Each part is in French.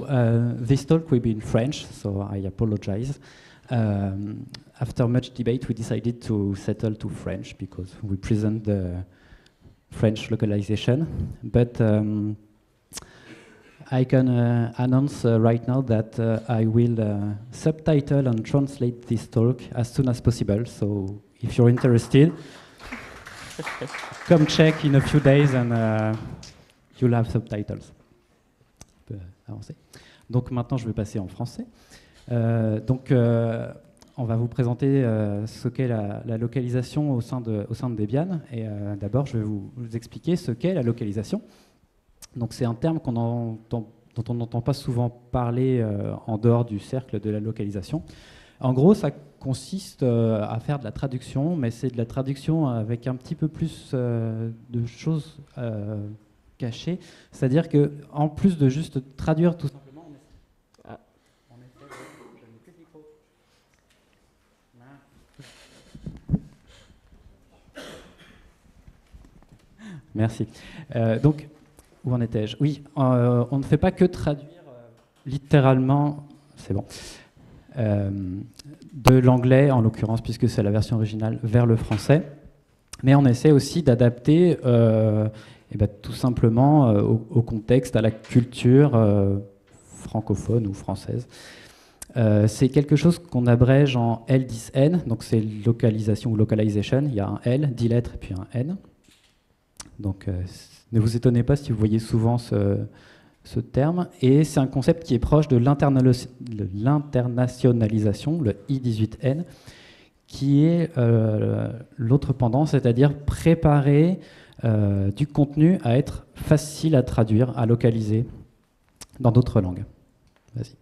this talk will be in French, so I apologize. After much debate, we decided to settle to French because we present the French localization. But I can announce right now that I will subtitle and translate this talk as soon as possible. So if you're interested, come check in a few days and you'll have subtitles. On peut avancer. Donc maintenant, je vais passer en français. On va vous présenter ce qu'est la localisation au sein de Debian. Et d'abord, je vais vous expliquer ce qu'est la localisation. Donc c'est un terme dont on n'entend pas souvent parler en dehors du cercle de la localisation. En gros, ça consiste à faire de la traduction, mais c'est de la traduction avec un petit peu plus de choses cachées. C'est-à-dire qu'en plus de juste traduire tout simplement, on essaie de... Je n'ai plus de micro. Merci. Donc, où en étais-je? Oui, on ne fait pas que traduire littéralement, c'est bon, de l'anglais en l'occurrence, puisque c'est la version originale, vers le français, mais on essaie aussi d'adapter tout simplement au contexte, à la culture francophone ou française. C'est quelque chose qu'on abrège en L10N, donc c'est localisation ou localization, il y a un L, 10 lettres et puis un N. Donc ne vous étonnez pas si vous voyez souvent ce terme. Et c'est un concept qui est proche de l'internationalisation, le I18N, qui est l'autre pendant, c'est-à-dire préparer du contenu à être facile à traduire, à localiser dans d'autres langues. Vas-y.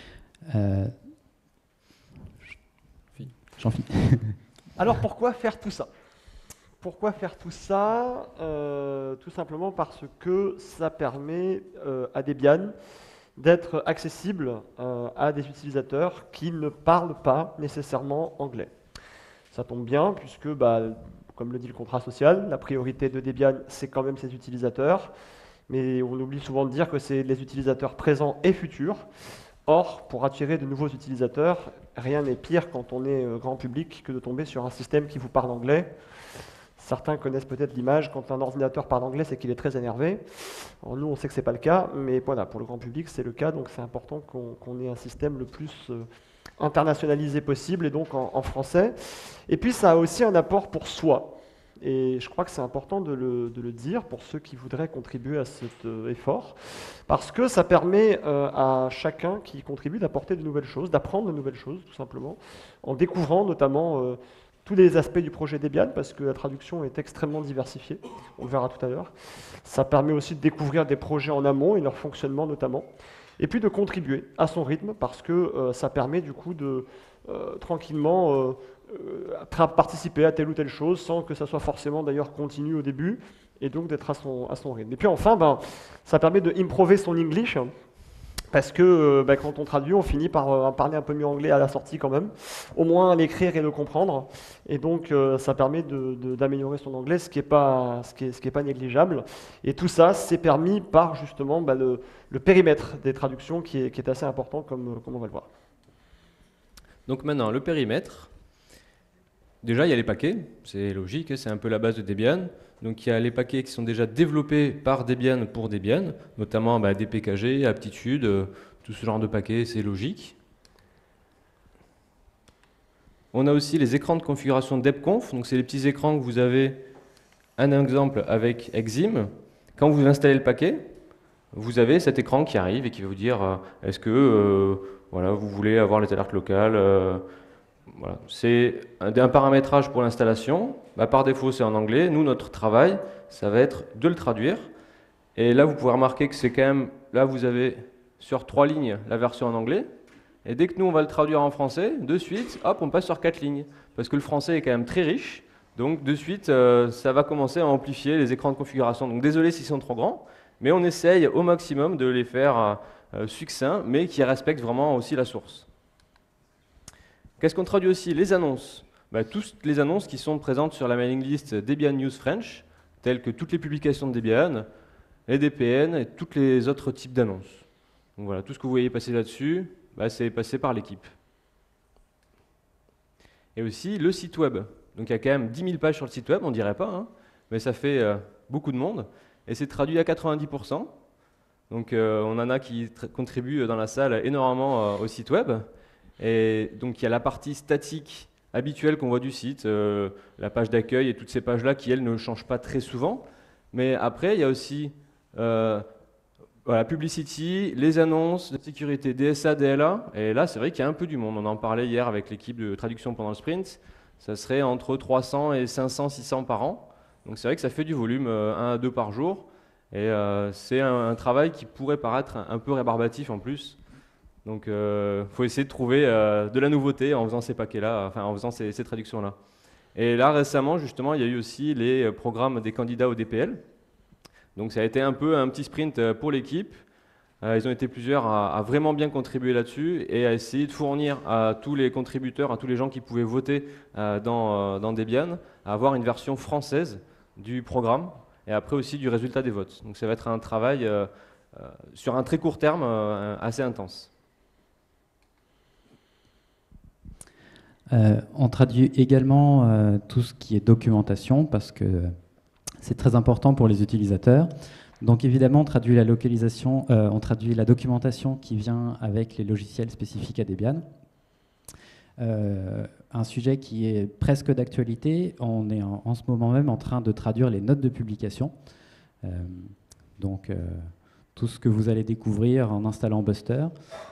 J'en finis. Alors pourquoi faire tout ça? Pourquoi faire tout ça? Tout simplement parce que ça permet à Debian d'être accessible à des utilisateurs qui ne parlent pas nécessairement anglais. Ça tombe bien puisque, comme le dit le contrat social, la priorité de Debian, c'est quand même ses utilisateurs. Mais on oublie souvent de dire que c'est les utilisateurs présents et futurs. Or, pour attirer de nouveaux utilisateurs, rien n'est pire quand on est grand public que de tomber sur un système qui vous parle anglais. Certains connaissent peut-être l'image, quand un ordinateur parle anglais, c'est qu'il est très énervé. Alors nous, on sait que ce n'est pas le cas, mais voilà, pour le grand public, c'est le cas, donc c'est important qu'on ait un système le plus internationalisé possible, et donc en français. Et puis, ça a aussi un apport pour soi. Et je crois que c'est important de le dire pour ceux qui voudraient contribuer à cet effort, parce que ça permet à chacun qui contribue d'apporter de nouvelles choses, d'apprendre de nouvelles choses, tout simplement, en découvrant notamment tous les aspects du projet Debian, parce que la traduction est extrêmement diversifiée, on le verra tout à l'heure. Ça permet aussi de découvrir des projets en amont et leur fonctionnement notamment, et puis de contribuer à son rythme, parce que ça permet du coup de tranquillement participer à telle ou telle chose, sans que ça soit forcément d'ailleurs continu au début, et donc d'être à son rythme. Et puis enfin, ça permet de improver son English, parce que quand on traduit, on finit par parler un peu mieux anglais à la sortie quand même, au moins à l'écrire et le comprendre, et donc ça permet d'améliorer son anglais, ce qui est pas négligeable. Et tout ça, c'est permis par justement le périmètre des traductions qui est assez important, comme on va le voir. Donc maintenant, le périmètre. Déjà, il y a les paquets, c'est logique, c'est un peu la base de Debian. Donc il y a les paquets qui sont déjà développés par Debian pour Debian, notamment DPKG, Aptitude, tout ce genre de paquets, c'est logique. On a aussi les écrans de configuration debconf, donc c'est les petits écrans que vous avez, un exemple avec Exim. Quand vous installez le paquet, vous avez cet écran qui arrive et qui va vous dire est-ce que vous voulez avoir les alertes locales. Voilà. C'est un paramétrage pour l'installation. Par défaut, c'est en anglais. Nous, notre travail, ça va être de le traduire. Et là, vous pouvez remarquer que c'est quand même... Là, vous avez sur 3 lignes la version en anglais. Et dès que nous, on va le traduire en français, de suite, hop, on passe sur 4 lignes. Parce que le français est quand même très riche. Donc, de suite, ça va commencer à amplifier les écrans de configuration. Donc, désolé s'ils sont trop grands. Mais on essaye au maximum de les faire succincts, mais qui respectent vraiment aussi la source. Qu'est-ce qu'on traduit aussi? Les annonces. Toutes les annonces qui sont présentes sur la mailing list Debian News French, telles que toutes les publications de Debian, les DPN et tous les autres types d'annonces. Donc voilà, tout ce que vous voyez passer là-dessus, bah, c'est passé par l'équipe. Et aussi le site web. Donc il y a quand même 10 000 pages sur le site web, on ne dirait pas, hein, mais ça fait beaucoup de monde. Et c'est traduit à 90%. Donc on en a qui contribuent dans la salle énormément au site web. Et donc il y a la partie statique habituelle qu'on voit du site, la page d'accueil et toutes ces pages-là qui, elles, ne changent pas très souvent. Mais après, il y a aussi voilà, Publicity, les annonces de sécurité, DSA, DLA. Et là, c'est vrai qu'il y a un peu du monde. On en parlait hier avec l'équipe de traduction pendant le sprint. Ça serait entre 300 et 500, 600 par an. Donc c'est vrai que ça fait du volume, 1 à 2 par jour. Et c'est un travail qui pourrait paraître un peu rébarbatif en plus. Donc il faut essayer de trouver de la nouveauté en faisant ces paquets-là, enfin en faisant ces traductions-là. Et là, récemment, justement, il y a eu aussi les programmes des candidats au DPL. Donc ça a été un peu un petit sprint pour l'équipe. Ils ont été plusieurs à vraiment bien contribuer là-dessus et à essayer de fournir à tous les contributeurs, à tous les gens qui pouvaient voter dans Debian, à avoir une version française du programme et après aussi du résultat des votes. Donc ça va être un travail sur un très court terme assez intense. On traduit également tout ce qui est documentation parce que c'est très important pour les utilisateurs. Donc évidemment, on traduit la localisation, on traduit la documentation qui vient avec les logiciels spécifiques à Debian. Un sujet qui est presque d'actualité, on est en ce moment même en train de traduire les notes de publication. Donc tout ce que vous allez découvrir en installant Buster.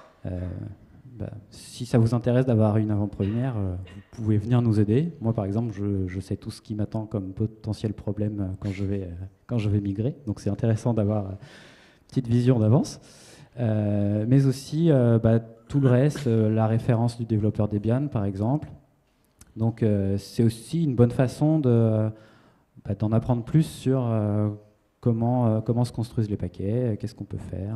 Si ça vous intéresse d'avoir une avant-première, vous pouvez venir nous aider. Moi, par exemple, je sais tout ce qui m'attend comme potentiel problème quand je vais migrer. Donc, c'est intéressant d'avoir une petite vision d'avance. Mais aussi tout le reste, la référence du développeur Debian, par exemple. Donc, c'est aussi une bonne façon d'en apprendre plus sur comment se construisent les paquets, qu'est-ce qu'on peut faire.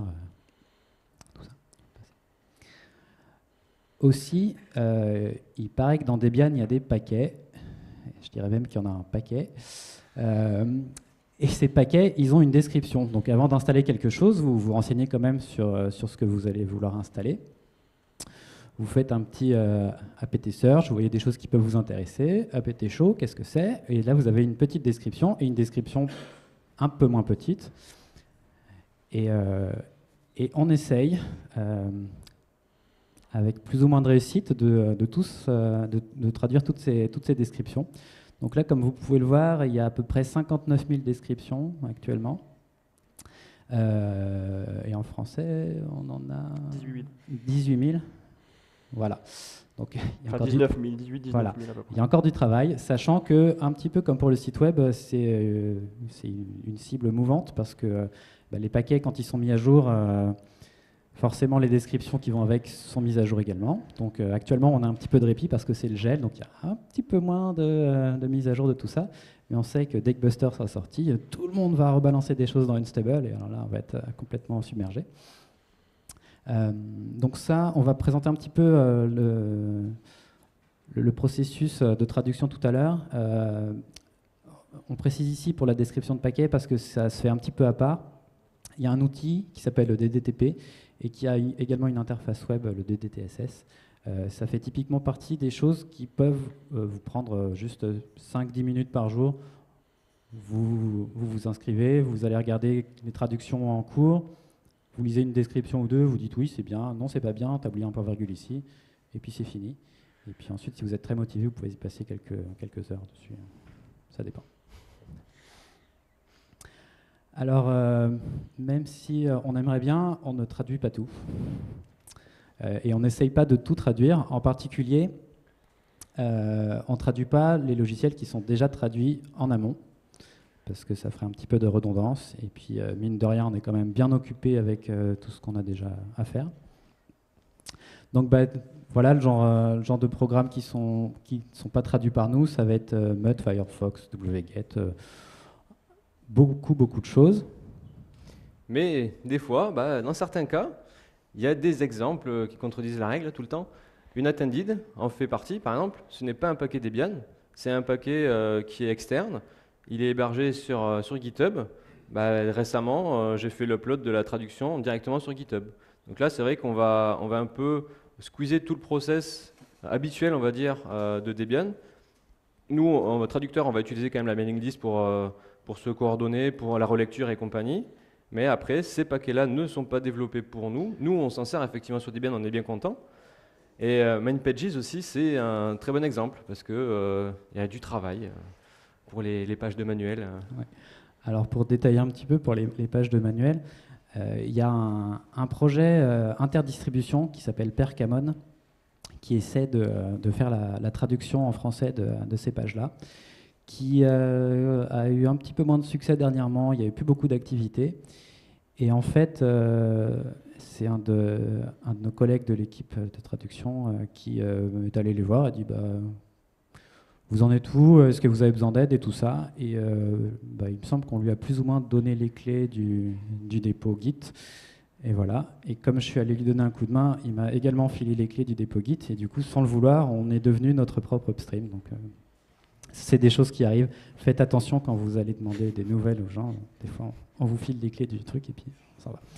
Aussi, il paraît que dans Debian, il y a des paquets. Je dirais même qu'il y en a un paquet. Et ces paquets, ils ont une description. Donc avant d'installer quelque chose, vous vous renseignez quand même sur ce que vous allez vouloir installer. Vous faites un petit apt search, vous voyez des choses qui peuvent vous intéresser. Apt show, qu'est-ce que c'est? Et là, vous avez une petite description et une description un peu moins petite. Et on essaye... avec plus ou moins de réussite, de traduire toutes ces descriptions. Donc là, comme vous pouvez le voir, il y a à peu près 59 000 descriptions actuellement. Et en français, on en a 18 000. Voilà. Donc, il y a 19 000, 18, 19 voilà. 000 à peu près. Il y a encore du travail, sachant que, un petit peu comme pour le site web, c'est une cible mouvante, parce que les paquets, quand ils sont mis à jour... forcément, les descriptions qui vont avec sont mises à jour également. Donc actuellement, on a un petit peu de répit parce que c'est le gel, donc il y a un petit peu moins de mise à jour de tout ça. Mais on sait que dès que Buster sera sorti, tout le monde va rebalancer des choses dans Unstable, et alors là, on va être complètement submergé. Donc ça, on va présenter un petit peu le processus de traduction tout à l'heure. On précise ici pour la description de paquet parce que ça se fait un petit peu à part. Il y a un outil qui s'appelle le DDTP, et qui a également une interface web, le DDTSS. Ça fait typiquement partie des choses qui peuvent vous prendre juste 5-10 minutes par jour. Vous inscrivez, vous allez regarder les traductions en cours, vous lisez une description ou deux, vous dites oui, c'est bien, non, c'est pas bien, t'as oublié un point-virgule ici, et puis c'est fini. Et puis ensuite, si vous êtes très motivé, vous pouvez y passer quelques heures dessus. Ça dépend. Alors, même si on aimerait bien, on ne traduit pas tout. Et on n'essaye pas de tout traduire. En particulier, on ne traduit pas les logiciels qui sont déjà traduits en amont, parce que ça ferait un petit peu de redondance. Et puis, mine de rien, on est quand même bien occupé avec tout ce qu'on a déjà à faire. Donc, voilà le genre de programmes qui sont pas traduits par nous. Ça va être Mud, Firefox, wget... beaucoup de choses. Mais des fois, dans certains cas, il y a des exemples qui contredisent la règle tout le temps. Unattended en fait partie, par exemple. Ce n'est pas un paquet Debian, c'est un paquet qui est externe. Il est hébergé sur GitHub. Récemment, j'ai fait l'upload de la traduction directement sur GitHub. Donc là, c'est vrai qu'on va un peu squeezer tout le process habituel, on va dire, de Debian. Nous, en traducteur, on va utiliser quand même la mailing list pour se coordonner, pour la relecture et compagnie. Mais après, ces paquets-là ne sont pas développés pour nous. Nous, on s'en sert effectivement sur Debian, on est bien content. Et MainPages aussi, c'est un très bon exemple parce qu'il y a du travail pour les pages de manuel. Ouais. Alors pour détailler un petit peu pour les pages de manuel, il y a un projet interdistribution qui s'appelle Percamon qui essaie de faire la traduction en français de ces pages-là, qui a eu un petit peu moins de succès dernièrement, il n'y avait plus beaucoup d'activités. Et en fait, c'est un de nos collègues de l'équipe de traduction qui est allé les voir et a dit vous en êtes où? Est-ce que vous avez besoin d'aide et tout ça? Et il me semble qu'on lui a plus ou moins donné les clés du dépôt Git. Et voilà. Et comme je suis allé lui donner un coup de main, il m'a également filé les clés du dépôt Git. Et du coup, sans le vouloir, on est devenu notre propre upstream. Donc, c'est des choses qui arrivent. Faites attention quand vous allez demander des nouvelles aux gens. Des fois, on vous file des clés du truc et puis ça va.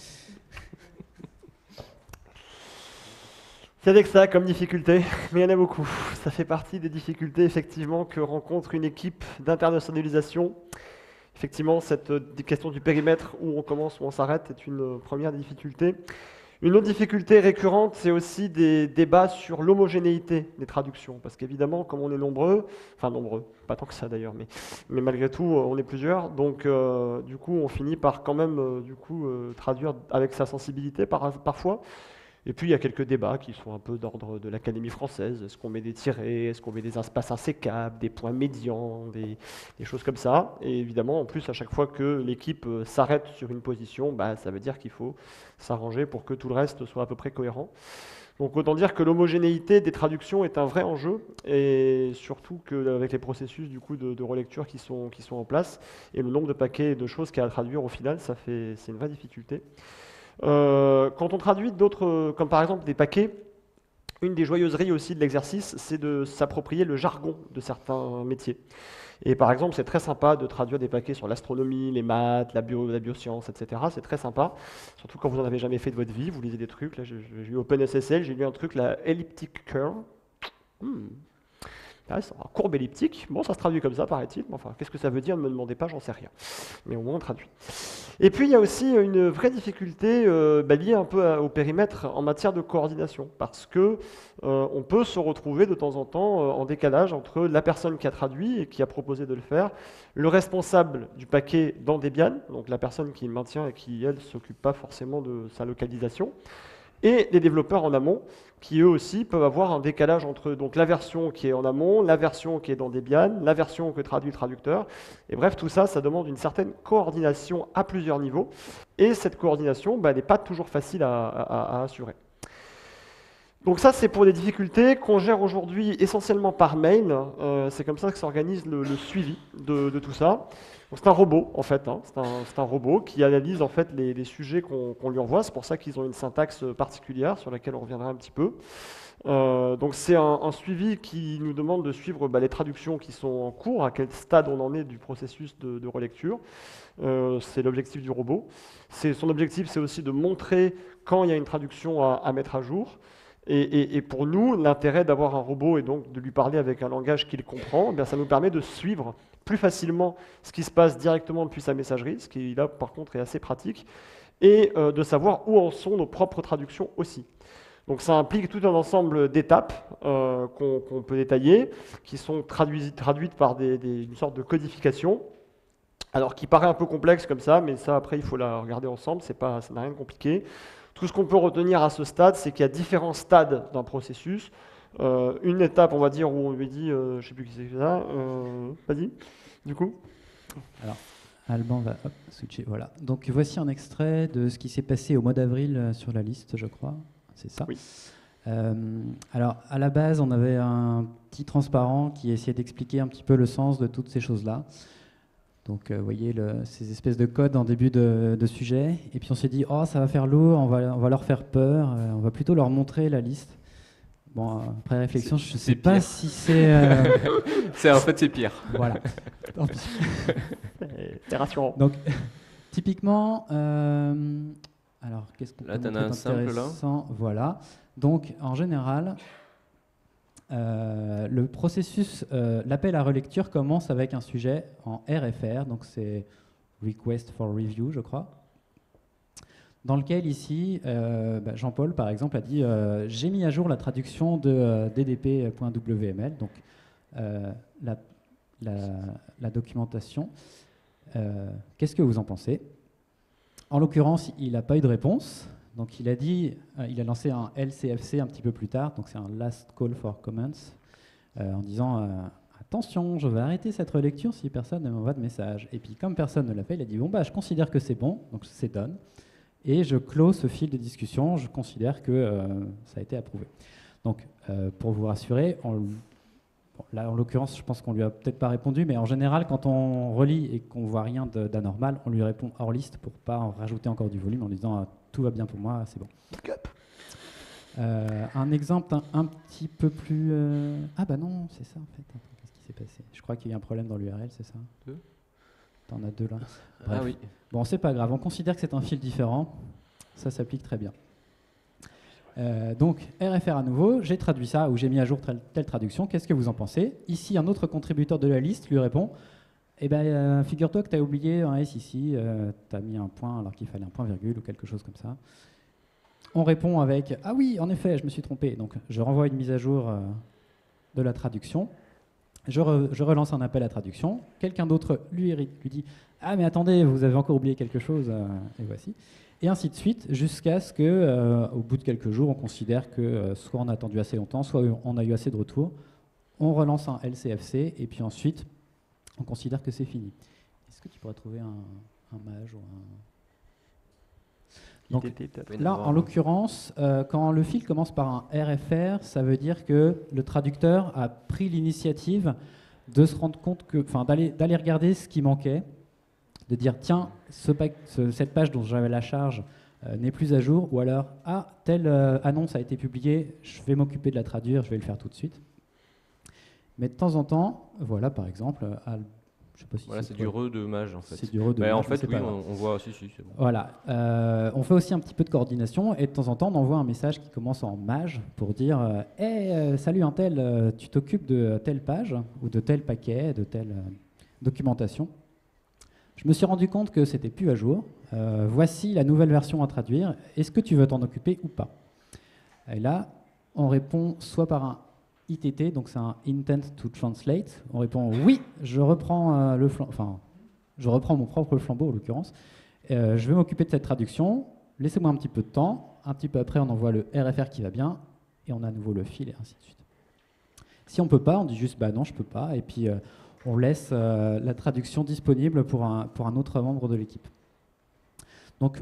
C'est avec ça comme difficulté, mais il y en a beaucoup. Ça fait partie des difficultés effectivement que rencontre une équipe d'internationalisation. Effectivement, cette question du périmètre, où on commence, où on s'arrête, est une première difficulté. Une autre difficulté récurrente, c'est aussi des débats sur l'homogénéité des traductions. Parce qu'évidemment, comme on est nombreux, pas tant que ça d'ailleurs, mais malgré tout, on est plusieurs. Donc, du coup, on finit par quand même traduire avec sa sensibilité parfois. Et puis, il y a quelques débats qui sont un peu d'ordre de l'Académie française. Est-ce qu'on met des tirets? Est-ce qu'on met des espaces insécables, des points médians, des choses comme ça? Et évidemment, en plus, à chaque fois que l'équipe s'arrête sur une position, ça veut dire qu'il faut s'arranger pour que tout le reste soit à peu près cohérent. Donc, autant dire que l'homogénéité des traductions est un vrai enjeu, et surtout qu'avec les processus de relecture qui sont en place, et le nombre de paquets et de choses qu'il y a à traduire au final, c'est une vraie difficulté. Quand on traduit d'autres, comme par exemple des paquets, une des joyeuseries aussi de l'exercice, c'est de s'approprier le jargon de certains métiers. Et par exemple, c'est très sympa de traduire des paquets sur l'astronomie, les maths, la bioscience, etc. C'est très sympa, surtout quand vous n'en avez jamais fait de votre vie, vous lisez des trucs. Là, j'ai eu OpenSSL, j'ai lu un truc, la elliptic curve. C'est un courbe elliptique. Bon, ça se traduit comme ça, paraît-il. Enfin, qu'est-ce que ça veut dire? Ne me demandez pas, j'en sais rien. Mais au moins, on traduit. Et puis, il y a aussi une vraie difficulté liée un peu au périmètre en matière de coordination. Parce que on peut se retrouver de temps en temps en décalage entre la personne qui a traduit et qui a proposé de le faire, le responsable du paquet dans Debian, donc la personne qui maintient et qui, elle, ne s'occupe pas forcément de sa localisation, et les développeurs en amont, qui eux aussi peuvent avoir un décalage entre donc, la version qui est en amont, la version qui est dans Debian, la version que traduit le traducteur. Et bref, tout ça, ça demande une certaine coordination à plusieurs niveaux. Et cette coordination n'est pas toujours facile à assurer. Donc ça, c'est pour les difficultés qu'on gère aujourd'hui essentiellement par mail. C'est comme ça que s'organise le suivi de tout ça. C'est un robot, en fait. C'est un robot qui analyse en fait les sujets qu'on lui envoie. C'est pour ça qu'ils ont une syntaxe particulière sur laquelle on reviendra un petit peu. Donc c'est un suivi qui nous demande de suivre les traductions qui sont en cours, à quel stade on en est du processus de relecture. C'est l'objectif du robot. Son objectif, c'est aussi de montrer quand il y a une traduction à mettre à jour. Et pour nous, l'intérêt d'avoir un robot et donc de lui parler avec un langage qu'il comprend, ça nous permet de suivre plus facilement ce qui se passe directement depuis sa messagerie, ce qui là par contre est assez pratique, et de savoir où en sont nos propres traductions aussi. Donc ça implique tout un ensemble d'étapes qu'on peut détailler, qui sont traduites par une sorte de codification, alors qui paraît un peu complexe comme ça, mais ça après il faut la regarder ensemble, ça n'a rien de compliqué. Tout ce qu'on peut retenir à ce stade, c'est qu'il y a différents stades d'un processus. Une étape, on va dire, où on lui dit, je ne sais plus qui c'est que ça, vas-y, du coup. Alors, Alban va switcher, voilà. Donc voici un extrait de ce qui s'est passé au mois d'avril sur la liste, je crois, c'est ça? Oui. Alors, à la base, on avait un petit transparent qui essayait d'expliquer un petit peu le sens de toutes ces choses-là. Donc, vous voyez ces espèces de codes en début de sujet. Et puis, on s'est dit, oh, ça va faire lourd, on va leur faire peur, on va plutôt leur montrer la liste. Bon, après réflexion, je ne sais pas si c'est... En fait, c'est pire. Voilà. C'est rassurant. Donc, typiquement, Alors, qu'est-ce qu'on Là, peut t'en montrer as un simple, là. d'intéressant? Voilà. Donc, en général, le processus, l'appel à relecture commence avec un sujet en RFR, donc c'est Request for Review, je crois, dans lequel ici, Jean-Paul, par exemple, a dit j'ai mis à jour la traduction de ddp.wml, donc la documentation. Qu'est-ce que vous en pensez? En l'occurrence, il n'a pas eu de réponse. Donc il a dit, il a lancé un LCFC un petit peu plus tard, donc c'est un Last Call for Comments, en disant attention, je vais arrêter cette relecture si personne ne m'envoie de message. Et puis comme personne ne l'a fait, il a dit bon bah je considère que c'est bon, donc c'est done, et je close ce fil de discussion. Je considère que ça a été approuvé. Donc pour vous rassurer, là en l'occurrence, je pense qu'on lui a peut-être pas répondu, mais en général, quand on relit et qu'on voit rien d'anormal, on lui répond hors liste pour pas en rajouter encore du volume en disant tout va bien pour moi, c'est bon. Un exemple un petit peu plus... Ah bah non, c'est ça en fait. Attends, qu'est-ce qui s'est passé? Je crois qu'il y a eu un problème dans l'URL, c'est ça? T'en as deux là. Bref. Ah oui. Bon, c'est pas grave, on considère que c'est un fil différent. Ça s'applique très bien. Donc, RFR à nouveau, j'ai traduit ça ou j'ai mis à jour telle traduction. Qu'est-ce que vous en pensez? Ici, un autre contributeur de la liste lui répond eh ben, figure-toi que tu as oublié un S ici, tu as mis un point alors qu'il fallait un point-virgule ou quelque chose comme ça. On répond avec ah oui, en effet, je me suis trompé. Donc, je renvoie une mise à jour de la traduction. Je relance un appel à traduction. Quelqu'un d'autre lui dit ah, mais attendez, vous avez encore oublié quelque chose, et voici. Et ainsi de suite, jusqu'à ce qu'au bout de quelques jours, on considère que soit on a attendu assez longtemps, soit on a eu assez de retours. On relance un LCFC, et puis ensuite, on considère que c'est fini. Est-ce que tu pourrais trouver un mage ou un... Donc, là, en l'occurrence, quand le fil commence par un RFR, ça veut dire que le traducteur a pris l'initiative de se rendre compte que, enfin, d'aller regarder ce qui manquait, de dire tiens, cette page dont j'avais la charge n'est plus à jour, ou alors ah, telle annonce a été publiée, je vais m'occuper de la traduire, je vais le faire tout de suite. Mais de temps en temps, voilà par exemple, je sais pas si voilà, c'est du re de mage en fait. C'est du re de mage. En fait, oui, on voit, si, c'est bon. Voilà, on fait aussi un petit peu de coordination et de temps en temps, on envoie un message qui commence en mage pour dire hey, salut un tel, tu t'occupes de telle page ou de tel paquet, de telle documentation. Je me suis rendu compte que c'était plus à jour. Voici la nouvelle version à traduire. Est-ce que tu veux t'en occuper ou pas? Et là, on répond soit par un ITT, donc c'est un Intent to Translate. On répond oui, je reprends mon propre flambeau en l'occurrence. Je vais m'occuper de cette traduction. Laissez-moi un petit peu de temps. Un petit peu après, on envoie le RFR qui va bien et on a à nouveau le fil et ainsi de suite. Si on peut pas, on dit juste bah non, je peux pas. Et puis on laisse la traduction disponible pour un autre membre de l'équipe. Donc,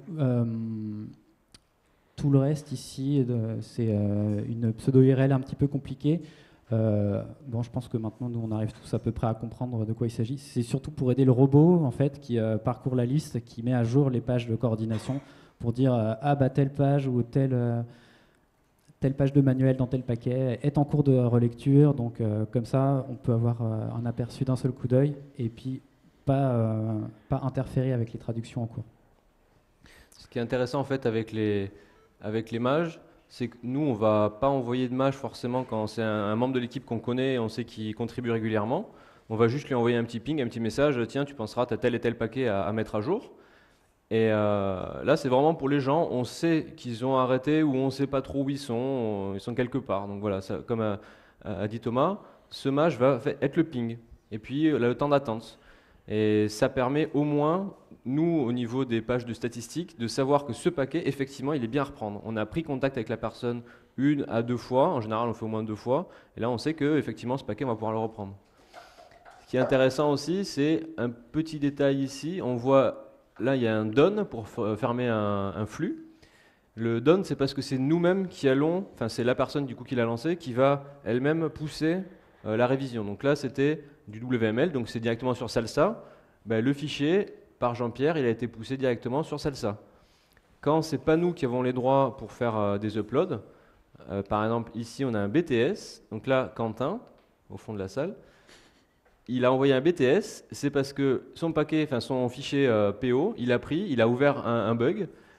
tout le reste ici, c'est une pseudo-URL un petit peu compliquée. Bon, je pense que maintenant, nous, on arrive tous à peu près à comprendre de quoi il s'agit. C'est surtout pour aider le robot, en fait, qui parcourt la liste, qui met à jour les pages de coordination pour dire ah bah telle page ou telle page de manuel dans tel paquet est en cours de relecture, donc comme ça on peut avoir un aperçu d'un seul coup d'œil et puis pas interférer avec les traductions en cours. Ce qui est intéressant en fait avec les mages, c'est que nous on va pas envoyer de mage forcément quand c'est un membre de l'équipe qu'on connaît et on sait qu'il contribue régulièrement. On va juste lui envoyer un petit ping, un petit message, tiens tu penseras, tu as tel et tel paquet à mettre à jour. Et là, c'est vraiment pour les gens, on sait qu'ils ont arrêté ou on ne sait pas trop où ils sont quelque part. Donc voilà, ça, comme a dit Thomas, ce mage va être le ping. Et puis le temps d'attente. Et ça permet au moins, nous, au niveau des pages de statistiques, de savoir que ce paquet, effectivement, il est bien à reprendre. On a pris contact avec la personne 1 à 2 fois, en général on fait au moins 2 fois, et là on sait que effectivement ce paquet, on va pouvoir le reprendre. Ce qui est intéressant aussi, c'est un petit détail ici, on voit... Là, il y a un done pour fermer un flux. Le done, c'est parce que c'est nous-mêmes qui allons, enfin c'est la personne du coup qui l'a lancé, qui va elle-même pousser la révision. Donc là, c'était du WML, donc c'est directement sur Salsa. Ben, le fichier, par Jean-Pierre, il a été poussé directement sur Salsa. Quand c'est pas nous qui avons les droits pour faire des uploads, par exemple ici on a un BTS, donc là Quentin, au fond de la salle, il a envoyé un BTS, c'est parce que son paquet, enfin son fichier PO, il a ouvert un bug,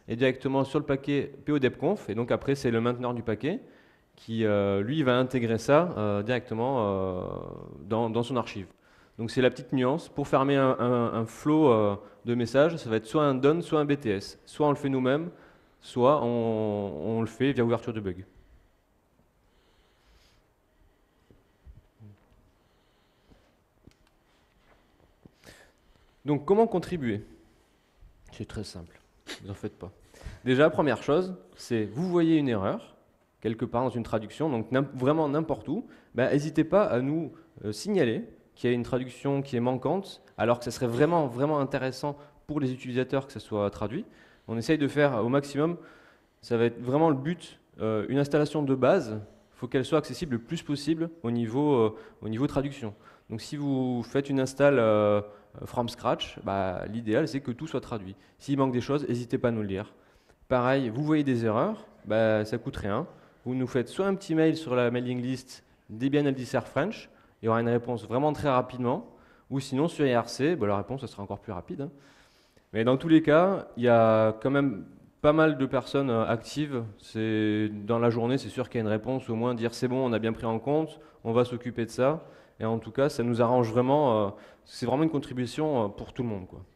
est directement sur le paquet PO-debconf, et donc après c'est le mainteneur du paquet qui lui va intégrer ça directement dans son archive. Donc c'est la petite nuance. Pour fermer un flow de messages, ça va être soit un done, soit un BTS. Soit on le fait nous-mêmes, soit on le fait via ouverture de bug. Donc comment contribuer? C'est très simple, ne vous en faites pas. Déjà, première chose, c'est vous voyez une erreur, quelque part dans une traduction, donc vraiment n'importe où, n'hésitez pas à nous signaler qu'il y a une traduction qui est manquante, alors que ça serait vraiment, vraiment intéressant pour les utilisateurs que ça soit traduit. On essaye de faire au maximum, ça va être vraiment le but, une installation de base, il faut qu'elle soit accessible le plus possible au niveau traduction. Donc si vous faites une install from scratch, l'idéal c'est que tout soit traduit. S'il manque des choses, n'hésitez pas à nous le dire. Pareil, vous voyez des erreurs, ça coûte rien. Vous nous faites soit un petit mail sur la mailing list Debian LDSR French, il y aura une réponse vraiment très rapidement, ou sinon sur IRC, la réponse sera encore plus rapide. Hein. Mais dans tous les cas, il y a quand même pas mal de personnes actives. Dans la journée, c'est sûr qu'il y a une réponse, au moins dire c'est bon, on a bien pris en compte, on va s'occuper de ça. Et en tout cas, ça nous arrange vraiment, c'est vraiment une contribution pour tout le monde, quoi.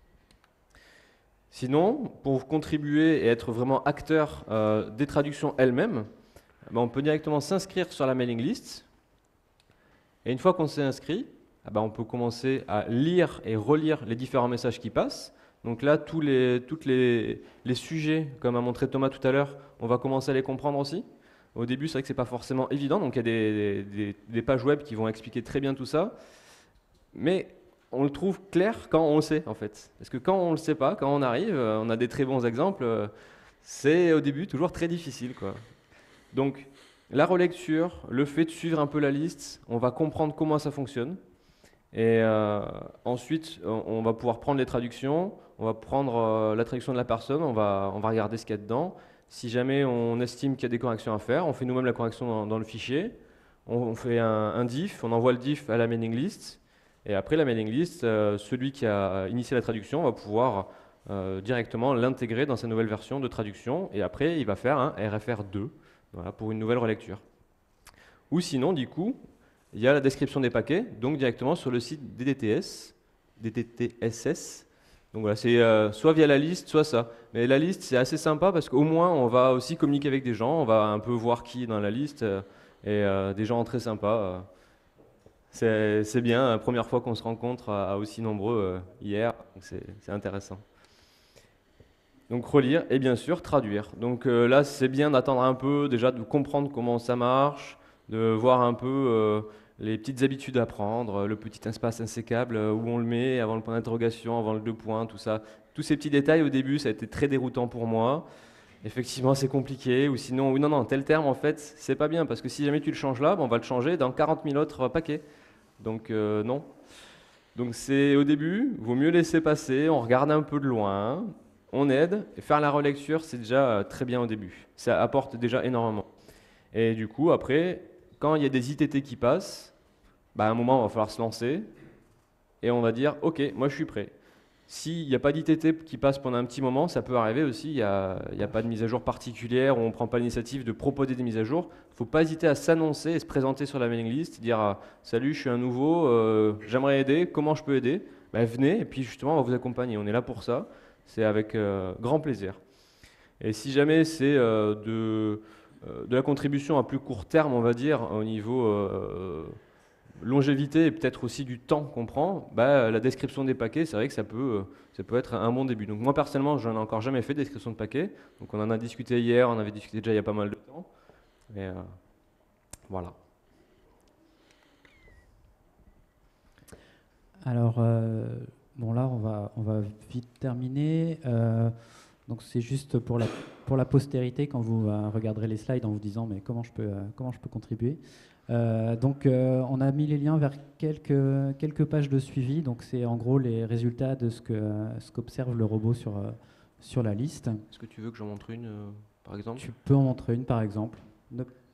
Sinon, pour contribuer et être vraiment acteur des traductions elles-mêmes, on peut directement s'inscrire sur la mailing list. Et une fois qu'on s'est inscrit, on peut commencer à lire et relire les différents messages qui passent. Donc là, tous les sujets, comme a montré Thomas tout à l'heure, on va commencer à les comprendre aussi. Au début, c'est vrai que ce n'est pas forcément évident, donc il y a des pages web qui vont expliquer très bien tout ça. Mais on le trouve clair quand on le sait, en fait. Parce que quand on ne le sait pas, quand on arrive, on a des très bons exemples, c'est au début toujours très difficile, quoi. Donc, la relecture, le fait de suivre un peu la liste, on va comprendre comment ça fonctionne. Et ensuite, on va pouvoir prendre les traductions, on va prendre la traduction de la personne, on va regarder ce qu'il y a dedans. Si jamais on estime qu'il y a des corrections à faire, on fait nous-mêmes la correction dans le fichier, on fait un diff, on envoie le diff à la mailing list, et après la mailing list, celui qui a initié la traduction va pouvoir directement l'intégrer dans sa nouvelle version de traduction, et après il va faire un RFR2 pour une nouvelle relecture. Ou sinon, du coup, il y a la description des paquets, donc directement sur le site DDTSS. Donc voilà, c'est soit via la liste, soit ça. Mais la liste, c'est assez sympa parce qu'au moins, on va aussi communiquer avec des gens, on va un peu voir qui est dans la liste, et des gens très sympas. C'est bien, la première fois qu'on se rencontre à aussi nombreux hier, c'est intéressant. Donc relire et bien sûr traduire. Donc là, c'est bien d'attendre un peu, déjà de comprendre comment ça marche, de voir un peu les petites habitudes à prendre, le petit espace insécable, où on le met, avant le point d'interrogation, avant le deux points, tout ça. Tous ces petits détails au début, ça a été très déroutant pour moi. Effectivement, c'est compliqué, ou sinon, oui, non, tel terme, en fait, c'est pas bien, parce que si jamais tu le changes là, on va le changer dans 40 000 autres paquets. Donc non. Donc c'est au début, vaut mieux laisser passer, on regarde un peu de loin, on aide, et faire la relecture, c'est déjà très bien au début. Ça apporte déjà énormément. Et du coup, après, quand il y a des ITT qui passent, à un moment, il va falloir se lancer et on va dire « Ok, moi je suis prêt ». S'il n'y a pas d'ITT qui passe pendant un petit moment, ça peut arriver aussi, il n'y a pas de mise à jour particulière ou on ne prend pas l'initiative de proposer des mises à jour. Il ne faut pas hésiter à s'annoncer et se présenter sur la mailing list, dire « Salut, je suis un nouveau, j'aimerais aider, comment je peux aider ?» Venez et puis justement, on va vous accompagner, on est là pour ça, c'est avec grand plaisir. Et si jamais c'est de la contribution à plus court terme, on va dire, au niveau longévité et peut-être aussi du temps qu'on prend, la description des paquets, c'est vrai que ça peut être un bon début. Donc moi personnellement, je n'en ai encore jamais fait de description de paquets, donc on en a discuté hier, on avait discuté déjà il y a pas mal de temps, et voilà. Alors, bon là, on va vite terminer. Donc c'est juste pour la postérité, quand vous regarderez les slides en vous disant mais comment je peux contribuer. Donc on a mis les liens vers quelques pages de suivi. Donc c'est en gros les résultats de ce qu'observe le robot sur la liste. Est-ce que tu veux que j'en montre une par exemple? Tu peux en montrer une par exemple.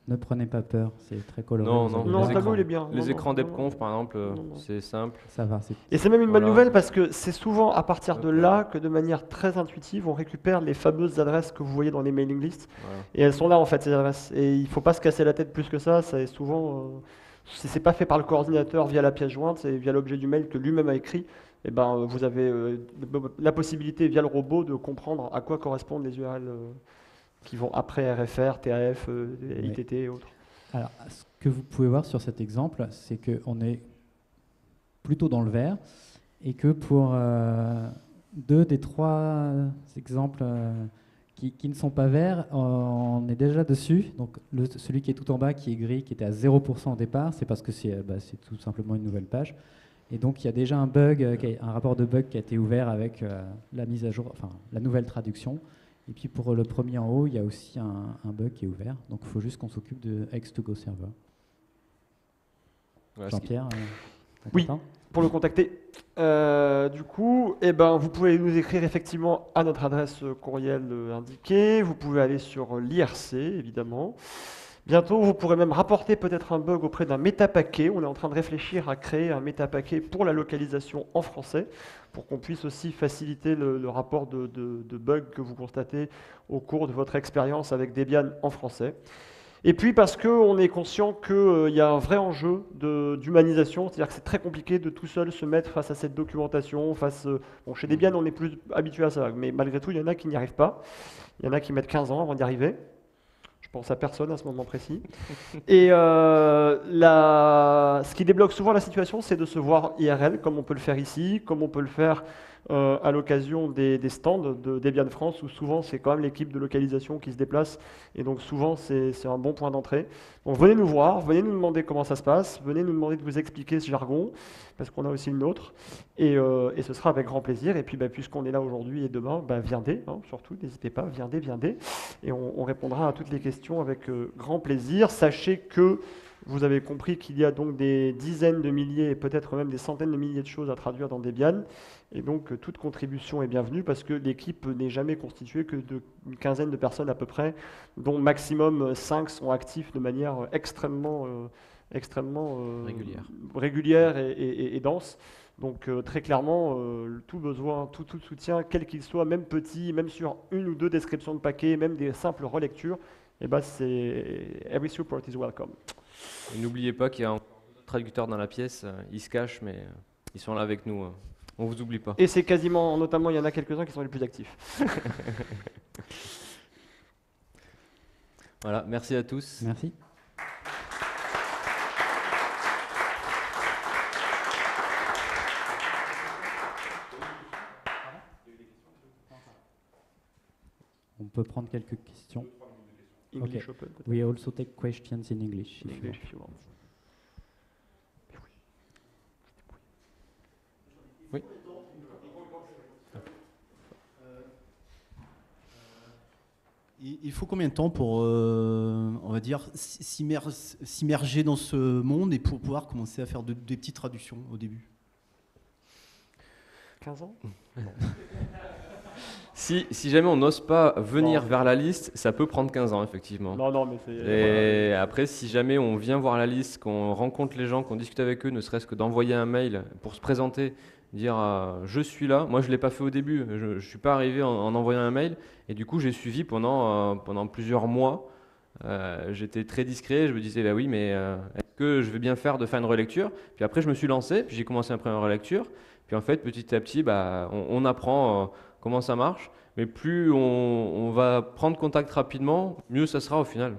Ne prenez pas peur, c'est très coloré. Non, vous non, allez Non, voir. le tableau, il est bien. Les Non, écrans non, non, DebConf, par exemple, non, non. c'est simple. Ça va, c'est Et c'est même une bonne Voilà. nouvelle parce que c'est souvent à partir de Hop là que de manière très intuitive, on récupère les fameuses adresses que vous voyez dans les mailing lists. Voilà. Et elles sont là en fait, ces adresses. Et il ne faut pas se casser la tête plus que ça est souvent, si c'est pas fait par le coordinateur via la pièce jointe, c'est via l'objet du mail que lui-même a écrit, et ben, vous avez la possibilité via le robot de comprendre à quoi correspondent les URL qui vont après RFR, TAF, ITT et autres. Alors, ce que vous pouvez voir sur cet exemple, c'est qu'on est plutôt dans le vert et que pour 2 des 3 exemples qui ne sont pas verts, on est déjà dessus. Donc, celui qui est tout en bas, qui est gris, qui était à 0% au départ, c'est parce que c'est tout simplement une nouvelle page. Et donc, il y a déjà un bug, un rapport de bug qui a été ouvert avec la mise à jour, enfin, la nouvelle traduction. Et puis pour le premier en haut, il y a aussi un bug qui est ouvert. Donc il faut juste qu'on s'occupe de X2Go Server. Voilà, Jean-Pierre, Oui. content Pour le contacter, du coup, eh ben, vous pouvez nous écrire effectivement à notre adresse courriel indiquée. Vous pouvez aller sur l'IRC, évidemment. Bientôt, vous pourrez même rapporter peut-être un bug auprès d'un métapaquet. On est en train de réfléchir à créer un métapaquet pour la localisation en français, pour qu'on puisse aussi faciliter le rapport de bugs que vous constatez au cours de votre expérience avec Debian en français. Et puis parce qu'on est conscient qu'il y a un vrai enjeu d'humanisation, c'est-à-dire que c'est très compliqué de tout seul se mettre face à cette documentation. Bon, chez Debian, on est plus habitué à ça, mais malgré tout, il y en a qui n'y arrivent pas. Il y en a qui mettent 15 ans avant d'y arriver. Je pense à personne à ce moment précis. Et ce qui débloque souvent la situation, c'est de se voir IRL, comme on peut le faire ici, comme on peut le faire à l'occasion des stands de Debian France, où souvent c'est quand même l'équipe de localisation qui se déplace, et donc souvent c'est un bon point d'entrée. Donc venez nous voir, venez nous demander comment ça se passe, venez nous demander de vous expliquer ce jargon, parce qu'on a aussi le nôtre, et ce sera avec grand plaisir. Et puis puisqu'on est là aujourd'hui et demain, viendez, hein, surtout, n'hésitez pas, viendez, et on répondra à toutes les questions avec grand plaisir. Sachez que vous avez compris qu'il y a donc des dizaines de milliers et peut-être même des centaines de milliers de choses à traduire dans Debian. Et donc toute contribution est bienvenue parce que l'équipe n'est jamais constituée que d'une quinzaine de personnes à peu près, dont maximum 5 sont actifs de manière extrêmement régulière et dense. Donc très clairement, tout besoin, tout soutien, quel qu'il soit, même petit, même sur 1 ou 2 descriptions de paquets, même des simples relectures, c'est every support is welcome. Et n'oubliez pas qu'il y a un traducteur dans la pièce, ils se cachent, mais ils sont là avec nous. On vous oublie pas. Et c'est quasiment, notamment, il y en a quelques-uns qui sont les plus actifs. Voilà, merci à tous. Merci. On peut prendre quelques questions. English Okay. Open, peut-être. We also take questions in English. In if you English, want. if you want. Oui. Il faut combien de temps pour, on va dire, s'immerger dans ce monde et pour pouvoir commencer à faire des petites traductions au début? 15 ans. Si jamais on n'ose pas venir vers la liste, ça peut prendre 15 ans, effectivement. Non, mais c'est... Et après, si jamais on vient voir la liste, qu'on rencontre les gens, qu'on discute avec eux, ne serait-ce que d'envoyer un mail pour se présenter, dire je suis là. Moi, je ne l'ai pas fait au début. Je ne suis pas arrivé en envoyant un mail. Et du coup, j'ai suivi pendant plusieurs mois. J'étais très discret. Je me disais, oui, mais est-ce que je vais bien faire de faire une relecture? Puis après, je me suis lancé. Puis j'ai commencé à faire une relecture. Puis en fait, petit à petit, on apprend comment ça marche. Mais plus on va prendre contact rapidement, mieux ça sera au final.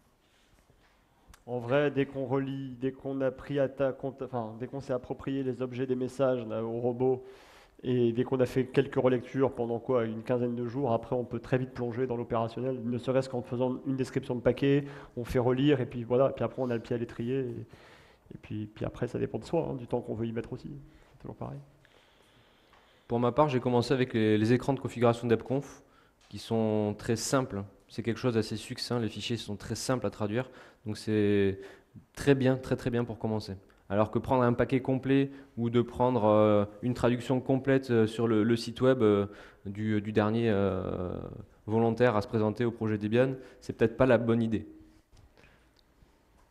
En vrai, dès qu'on relit, dès qu'on a pris dès qu'on s'est approprié les objets des messages là, au robot, et dès qu'on a fait quelques relectures pendant une quinzaine de jours, après on peut très vite plonger dans l'opérationnel, ne serait-ce qu'en faisant une description de paquet, on fait relire, et puis voilà, et puis après on a le pied à l'étrier, et puis après ça dépend de soi, hein, du temps qu'on veut y mettre aussi, c'est toujours pareil. Pour ma part, j'ai commencé avec les écrans de configuration DebConf qui sont très simples. C'est quelque chose d'assez succinct, les fichiers sont très simples à traduire, donc c'est très bien pour commencer. Alors que prendre un paquet complet ou de prendre une traduction complète sur le site web du dernier volontaire à se présenter au projet Debian, c'est peut-être pas la bonne idée.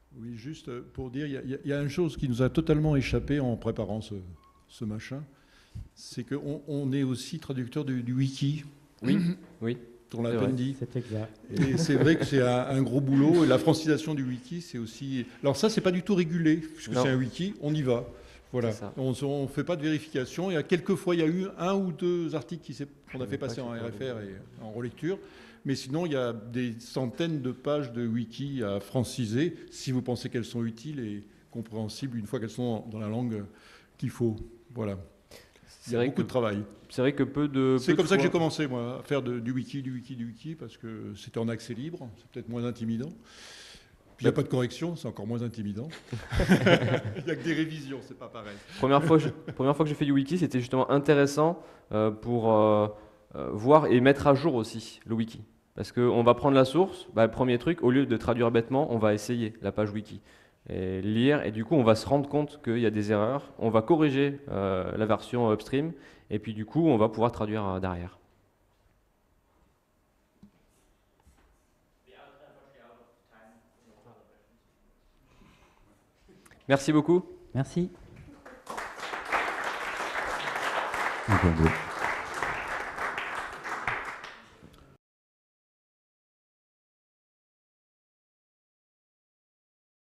Oui, juste pour dire, il y a une chose qui nous a totalement échappé en préparant ce machin, c'est qu'on est aussi traducteur du wiki. Oui, oui. On l'a à peine dit. C'est exact. Et c'est vrai que c'est un gros boulot. Et la francisation du wiki, c'est aussi... Alors ça, c'est pas du tout régulé, puisque c'est un wiki, on y va. Voilà. On ne fait pas de vérification. Il y a quelques fois, il y a eu 1 ou 2 articles qu'on a fait passer en RFR et en relecture. Mais sinon, il y a des centaines de pages de wiki à franciser, si vous pensez qu'elles sont utiles et compréhensibles une fois qu'elles sont dans la langue qu'il faut. Voilà. Il y a beaucoup de travail. C'est vrai que c'est comme ça que j'ai commencé, moi, à faire du wiki, parce que c'était en accès libre, c'est peut-être moins intimidant. Puis il n'y a pas de correction, c'est encore moins intimidant. Il n'y a que des révisions, c'est pas pareil. Première fois que j'ai fait du wiki, c'était justement intéressant pour voir et mettre à jour aussi le wiki. Parce qu'on va prendre la source, le premier truc, au lieu de traduire bêtement, on va essayer la page wiki. Et lire, et du coup on va se rendre compte qu'il y a des erreurs, on va corriger la version upstream, et puis du coup on va pouvoir traduire derrière. Merci beaucoup. Merci. Entendu.